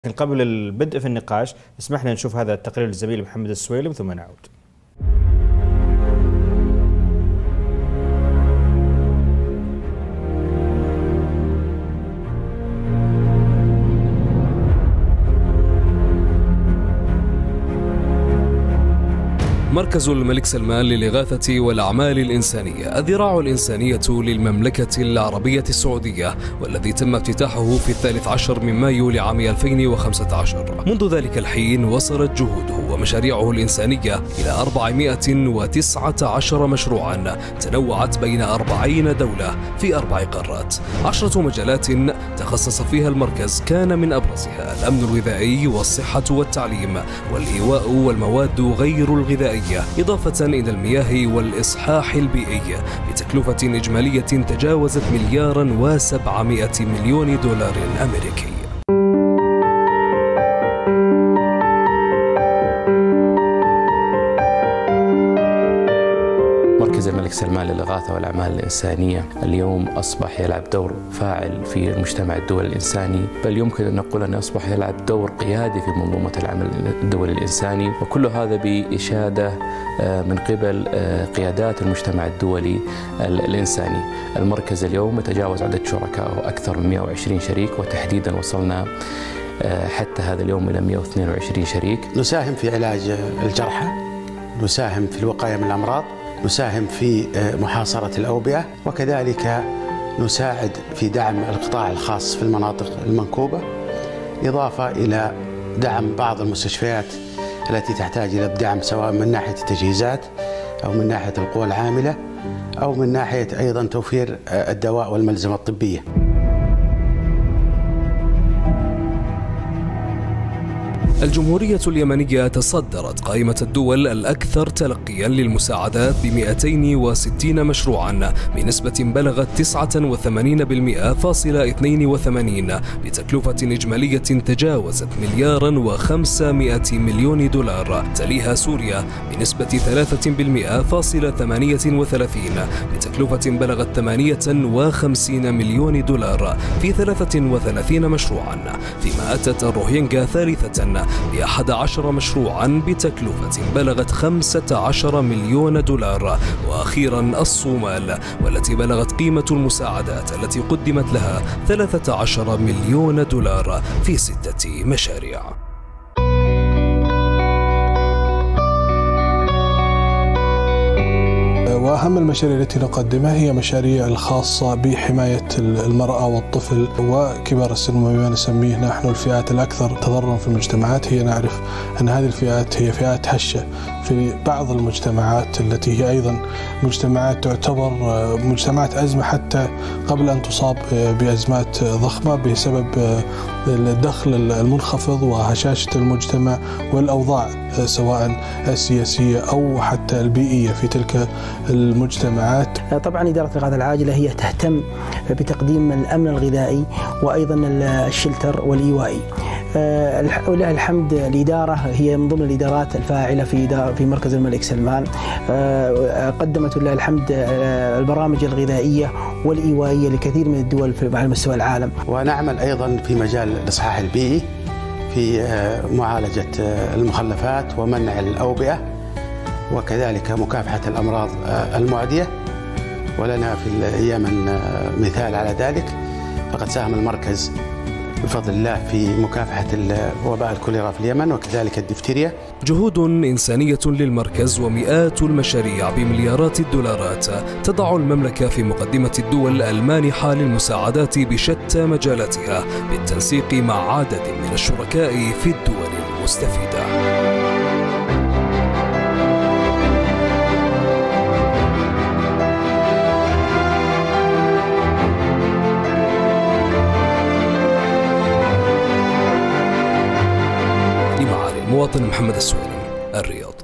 لكن قبل البدء في النقاش اسمح لنا نشوف هذا التقرير للزميل محمد السويلم ثم نعود. مركز الملك سلمان للإغاثة والأعمال الإنسانية، الذراع الإنسانية للمملكة العربية السعودية، والذي تم افتتاحه في 13 من مايو لعام 2015. منذ ذلك الحين وصلت جهوده ومشاريعه الإنسانية إلى 419 مشروعا تنوعت بين 40 دولة في 4 قارات. 10 مجالات تخصص فيها المركز كان من أبرزها الأمن الغذائي والصحة والتعليم والإيواء والمواد غير الغذائية، إضافة إلى المياه والإصحاح البيئي، بتكلفة إجمالية تجاوزت $1,700,000,000 أمريكي. مركز الملك سلمان للإغاثة والأعمال الإنسانية اليوم أصبح يلعب دور فاعل في المجتمع الدولي الإنساني، بل يمكن أن نقول أنه أصبح يلعب دور قيادي في منظومة العمل الدولي الإنساني، وكل هذا بإشادة من قبل قيادات المجتمع الدولي الإنساني. المركز اليوم يتجاوز عدد شركائه أكثر من 120 شريك، وتحديدا وصلنا حتى هذا اليوم إلى 122 شريك. نساهم في علاج الجرحى، نساهم في الوقاية من الأمراض، نساهم في محاصرة الأوبئة، وكذلك نساعد في دعم القطاع الخاص في المناطق المنكوبة، إضافة إلى دعم بعض المستشفيات التي تحتاج إلى الدعم سواء من ناحية التجهيزات أو من ناحية القوى العاملة أو من ناحية أيضا توفير الدواء والملزمة الطبية. الجمهورية اليمنية تصدرت قائمة الدول الأكثر تلقيا للمساعدات ب260 مشروعا بنسبة بلغت 89.82% بتكلفة إجمالية تجاوزت $1,500,000,000. تليها سوريا بنسبة 3.38% بتكلفة بلغت $58 مليون في 33 مشروعا، فيما أتت الروهينجا ثالثة ب11 مشروعا بتكلفة بلغت $15 مليون، وأخيرا الصومال والتي بلغت قيمة المساعدات التي قدمت لها $13 مليون في 6 مشاريع. وأهم المشاريع التي نقدمها هي مشاريع الخاصة بحماية المرأة والطفل وكبار السن، وما نسميه نحن الفئات الأكثر تضررا في المجتمعات. هي نعرف أن هذه الفئات هي فئات هشة في بعض المجتمعات التي هي أيضا مجتمعات تعتبر مجتمعات أزمة حتى قبل أن تصاب بأزمات ضخمة بسبب الدخل المنخفض وهشاشة المجتمع والأوضاع سواء السياسية أو حتى البيئية في تلك المجتمعات. طبعا إدارة الإغاثة العاجلة هي تهتم بتقديم الأمن الغذائي وأيضا الشلتر والإيوائي. ولله الحمد الإدارة هي من ضمن الإدارات الفاعلة في مركز الملك سلمان. قدمت لله الحمد البرامج الغذائية والإيوائية لكثير من الدول على مستوى العالم. ونعمل أيضا في مجال الإصحاح البيئي في معالجة المخلفات ومنع الأوبئة، وكذلك مكافحة الأمراض المعدية. ولنا في اليمن مثال على ذلك، فقد ساهم المركز بفضل الله في مكافحة وباء الكوليرا في اليمن وكذلك الدفتيريا. جهود إنسانية للمركز ومئات المشاريع بمليارات الدولارات تضع المملكة في مقدمة الدول المانحة للمساعدات بشتى مجالاتها، بالتنسيق مع عدد من الشركاء في الدول المستفيدة. لمعالي المواطن محمد السويلم، الرياض.